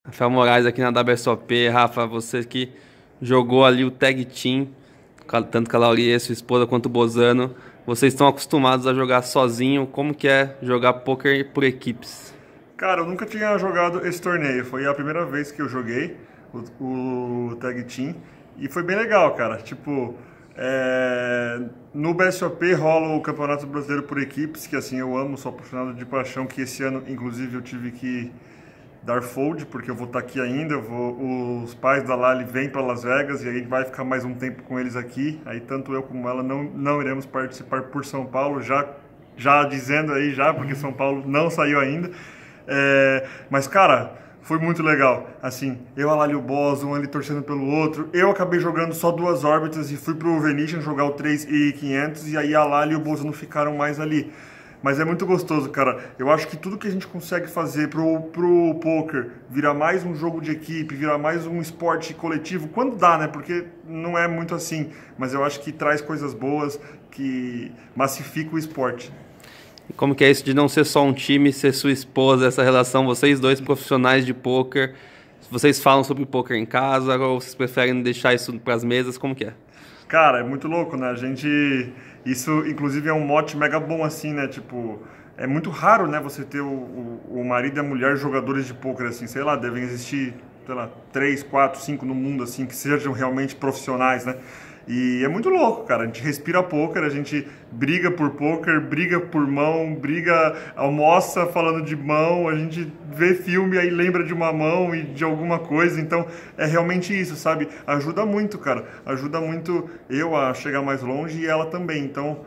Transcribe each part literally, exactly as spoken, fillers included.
Rafael Moraes aqui na W S O P. Rafa, você que jogou ali o Tag Team, tanto com a Laurie, sua esposa, quanto o Bozano, vocês estão acostumados a jogar sozinho. Como que é jogar poker por equipes? Cara, eu nunca tinha jogado esse torneio. Foi a primeira vez que eu joguei o, o Tag Team e foi bem legal, cara. Tipo, é... no B S O P rola o Campeonato Brasileiro por Equipes, que assim, eu amo, sou apaixonado de paixão, que esse ano, inclusive, eu tive que dar fold, porque eu vou estar aqui ainda, eu vou, os pais da Lali vêm para Las Vegas e aí a gente vai ficar mais um tempo com eles aqui, aí tanto eu como ela não, não iremos participar por São Paulo, já, já dizendo aí já, porque São Paulo não saiu ainda, é, mas cara, foi muito legal, assim, eu, a Lali e o Boss, um ali torcendo pelo outro, eu acabei jogando só duas órbitas e fui pro Venetian jogar o três e quinhentos e aí a Lali e o Boss não ficaram mais ali. Mas é muito gostoso, cara. Eu acho que tudo que a gente consegue fazer pro, pro poker virar mais um jogo de equipe, virar mais um esporte coletivo, quando dá, né? Porque não é muito assim. Mas eu acho que traz coisas boas, que massifica o esporte. E como que é isso de não ser só um time, ser sua esposa, essa relação, vocês dois profissionais de poker, vocês falam sobre poker em casa ou vocês preferem deixar isso para as mesas? Como que é? Cara, é muito louco, né? A gente... Isso, inclusive, é um mote mega bom, assim, né? Tipo, é muito raro, né? Você ter o, o, o marido e a mulher jogadores de pôquer, assim. Sei lá, devem existir, sei lá, três, quatro, cinco no mundo, assim, que sejam realmente profissionais, né? E é muito louco, cara. A gente respira pôquer, a gente briga por pôquer, briga por mão, briga, almoça falando de mão, a gente vê filme aí lembra de uma mão e de alguma coisa. Então é realmente isso, sabe? Ajuda muito, cara. Ajuda muito eu a chegar mais longe e ela também. Então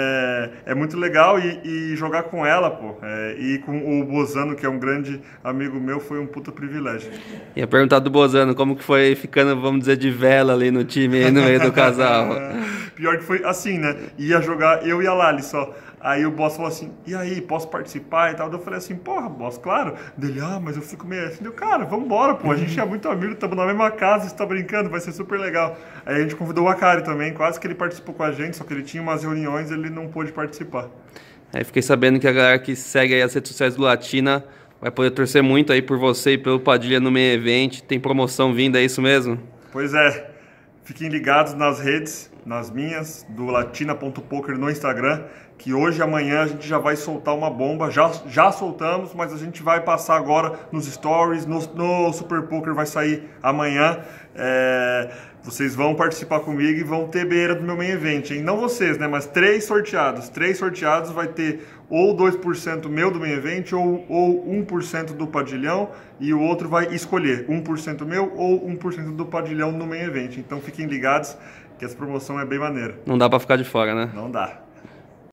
é, é muito legal e, e jogar com ela, pô. É, e com o Bozano, que é um grande amigo meu, foi um puta privilégio. Ia perguntar do Bozano, como que foi ficando, vamos dizer, de vela ali no time, no meio do casal? Pior que foi assim, né? Ia jogar eu e a Lali só. Aí o boss falou assim, e aí, posso participar e tal? Eu falei assim, porra, boss, claro. Dele, ah, mas eu fico meio assim. Eu, cara, vambora, pô, a gente é muito amigo, estamos na mesma casa, você tá brincando, vai ser super legal. Aí a gente convidou o Akari também, quase que ele participou com a gente, só que ele tinha umas reuniões e ele não pôde participar. Aí fiquei sabendo que a galera que segue aí as redes sociais do Latina vai poder torcer muito aí por você e pelo Padilha no Main Event. Tem promoção vindo, é isso mesmo? Pois é, fiquem ligados nas redes, nas minhas, do latina ponto poker no Instagram, que hoje e amanhã a gente já vai soltar uma bomba, já, já soltamos, mas a gente vai passar agora nos stories, no, no Super Poker vai sair amanhã. É, vocês vão participar comigo e vão ter beira do meu Main Event, hein? Não vocês, né? Mas três sorteados. Três sorteados vai ter ou dois por cento meu do Main Event ou, ou um por cento do Padilhão e o outro vai escolher um por cento meu ou um por cento do Padilhão no Main Event. Então fiquem ligados que essa promoção é bem maneira. Não dá pra ficar de fora, né? Não dá.